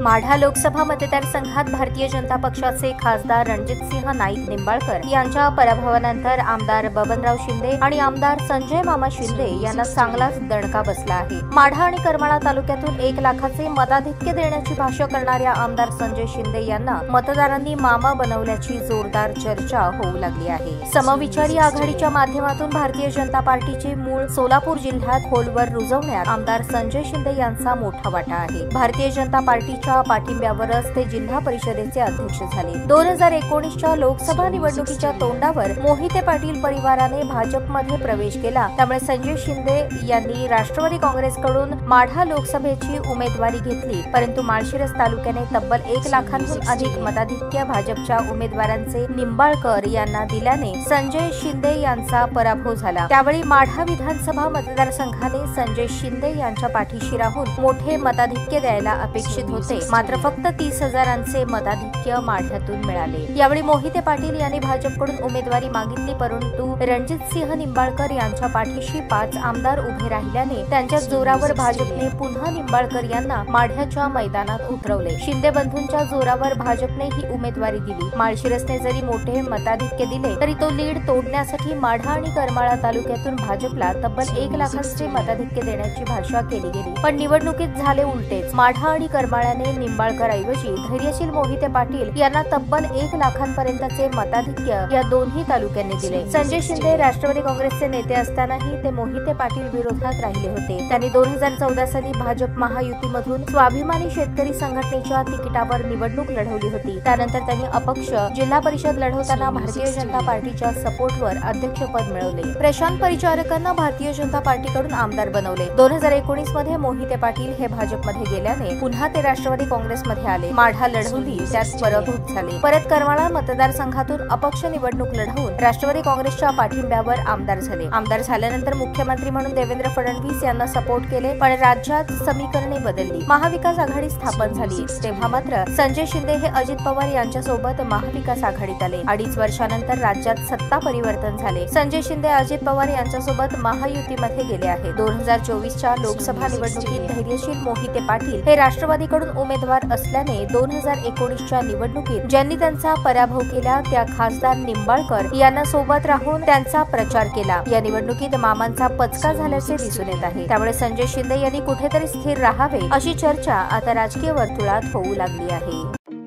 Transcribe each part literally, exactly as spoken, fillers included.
माढा लोकसभा मतदारसंघात भारतीय जनता पक्षाचे खासदार रणजितसिंह नाईक निंबाळकर यांच्या पराभवानंतर आमदार बबनराव शिंदे आणि आमदार संजय मामा शिंदे यांना चांगलाच दणका बसला आहे। माढा आणि करमाळा तालुक्यातून एक लाखाचे मताधिक्य देण्याची भाषा करणाऱ्या आमदार संजय शिंदे यांना मतदारांनी मामा बनवल्याची जोरदार चर्चा होऊ लागली आहे। समविचारी आघाडीच्या माध्यमातून भारतीय जनता पार्टीचे मूळ सोलापूर जिल्ह्यात खोलवर रुजवण्यात आमदार संजय शिंदे यांचा मोठा वाटा आहे। भारतीय जनता पार्टीच्या पाठिंब्यावरच ते जिल्हा परिषदेचे अध्यक्ष झाले। दोन हजार एकोणीसच्या लोकसभा निवडणुकीच्या तोंडावर मोहिते पाटील परिवाराने भाजपमध्ये प्रवेश केला, त्यामुळे संजय शिंदे यांनी राष्ट्रवादी काँग्रेसकडून माढा लोकसभेची उमेदवारी घेतली, परंतु माळशिरस तालुक्याने तब्बल एक लाखांहून अधिक मताधिक्य भाजपच्या उमेदवारांचे निंबाळकर यांना दिल्याने संजय शिंदे यांचा पराभव झाला। त्यावेळी माढा विधानसभा मतदारसंघाने संजय शिंदे यांच्या पाठीशी राहून मोठे मताधिक्य द्यायला अपेक्षित होते, मात्र फक्त तीस हजारांचे मताधिक्य माढ्यातून मिळाले। यावेळी मोहिते पाटील यांनी भाजपकडून उमेदवारी मागितली, परंतु रणजितसिंह निंबाळकर यांच्या पाठीशी पाच आमदार उभे राहिल्याने त्यांच्या जोरावर भाजपने पुन्हा निंबाळकर यांना माढ्याच्या मैदानात उतरवले। शिंदे बंधूंच्या जोरावर भाजपने ही उमेदवारी दिली। माळशिरसने जरी मोठे मताधिक्य दिले तरी तो लीड तोडण्यासाठी माढा आणि करमाळा तालुक्यातून भाजपला तब्बल एक लाखांचे मताधिक्य देण्याची भाषा केली गेली, पण निवडणुकीत झाले उलटेच। माढा आणि करमाळ्याने निंबाळकर ऐवजी धैर्यशील मोहिते पाटील यांना तब्बल एक लाखांपर्यंतचे मताधिक्य या दोन्ही तालुक्यांनी दिले। संजय शिंदे राष्ट्रवादी काँग्रेसचे नेते असतानाही ते मोहिते पाटील विरोधात राहिले होते। त्यांनी दोन हजार चौदा साली भाजप महायुतीमधून स्वाभिमानी शेतकरी संघटनेच्या तिकिटावर निवडणूक लढवली होती। त्यानंतर त्यांनी अपक्ष जिल्हा परिषद लढवताना भारतीय जनता पार्टीच्या सपोर्टवर अध्यक्षपद मिळवले। प्रशांत परिचारकांना भारतीय जनता पार्टीकडून आमदार बनवले। दोन हजार एकोणीस मध्ये मोहिते पाटील हे भाजपमध्ये गेल्याने पुन्हा ते राष्ट्रवादी काँग्रेसमध्ये आले। माढा लढवली, त्यात पराभूत झाले। परत करमाळा मतदारसंघातून अपक्ष निवडणूक लढवून राष्ट्रवादी काँग्रेसच्या पाठिंब्यावर आमदार झाले। आमदार झाल्यानंतर मुख्यमंत्री म्हणून देवेंद्र फडणवीस यांना सपोर्ट केले, पण राज्यात समीकरणे बदलली। महाविकास आघाडी स्थापन झाली, तेव्हा मात्र संजय शिंदे हे अजित पवार यांच्या सोबत महाविकास आघाडीत आले। अडीच वर्षानंतर राज्यात सत्ता परिवर्तन झाले। संजय शिंदे अजित पवार यांच्यासोबत महायुतीमध्ये गेले आहेत। दोन हजार चोवीसच्या लोकसभा निवडणुकीत धैर्यशील मोहिते पाटील हे राष्ट्रवादीकडून उमेदवार असल्याने दोन हजार एकोणीसच्या निवडणुकीत ज्यांनी त्यांचा पराभव केला त्या खासदार निंबाळकर यांना सोबत राहून त्यांचा प्रचार केला। या निवडणुकीत मामांचा पचका झाल्याचे दिसून येत आहे, त्यामुळे संजय शिंदे यांनी कुठेतरी स्थिर राहावे अशी चर्चा आता राजकीय वर्तुळात होऊ लागली आहे।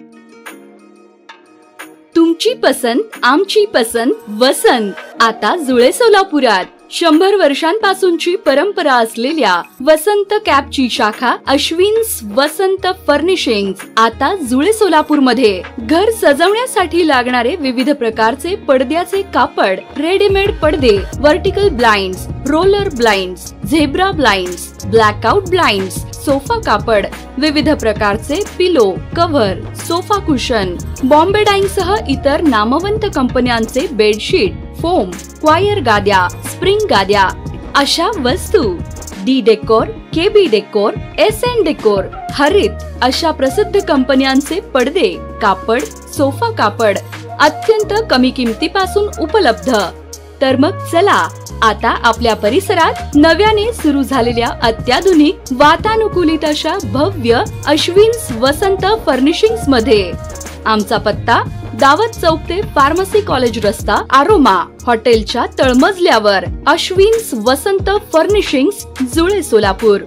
तुमची पसंत आमची पसंत वसंत आता जुळे सोलापुरात। शंभर वर्षांपासूनची परंपरा असलेल्या वसंत कॅपची शाखा अश्विन्स वसंत फर्निशिंग्स आता जुळे सोलापूर मध्ये। घर सजवण्यासाठी लागणारे विविध प्रकारचे पडद्याचे कापड, रेडीमेड पडदे, vertical blinds, roller blinds, zebra blinds, blackout blinds, sofa कापड, विविध प्रकारचे pillow, cover, sofa cushion, Bombay dyeing सह इतर नामवंत कंपन्यांचे बेडशीट, फोम, क्वायर गाद्या, स्प्रिंग गाद्या अशा वस्तू, D decor, KB decor, S N decor, Harit अशा प्रसिद्ध कंपन्यांचे पडदे, कापड, सोफा कापड अत्यंत कमी किमतीपासून उपलब्ध। तर मग चला आता आपल्या परिसरात नव्याने सुरू झालेल्या अत्याधुनिक वातानुकूलित अशा भव्य अश्विन्स वसंत फर्निशिंग्स मध्ये। आमचा पत्ता दावत चौक ते फार्मसी कॉलेज रस्ता, आरोमा हॉटेलच्या तळमजल्यावर, अश्विन्स वसंत फर्निशिंग्स, जुळे सोलापूर।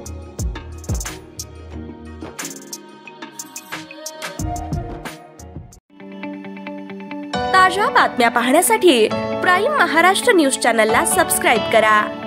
ताज्या बातम्या पाहण्यासाठी प्राईम महाराष्ट्र न्यूज चॅनलला सबस्क्राईब करा।